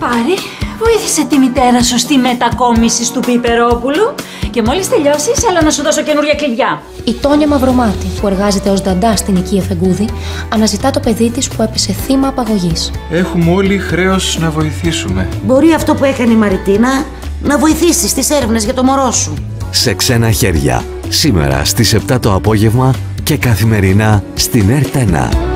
Πάρη, βοήθησε τη μητέρα σου στη μετακόμιση του Πιπερόπουλου και μόλις τελειώσεις, έλα να σου δώσω καινούρια κλειδιά. Η Τόνια Μαυρομάτη, που εργάζεται ως νταντά στην οικία Φεγγούδη, αναζητά το παιδί της που έπεσε θύμα απαγωγής. Έχουμε όλοι χρέος να βοηθήσουμε. Μπορεί αυτό που έκανε η Μαριτίνα να βοηθήσει στις έρευνες για το μωρό σου. Σε ξένα χέρια, σήμερα στις 7 το απόγευμα και καθημερινά στην ΕΡΤ1.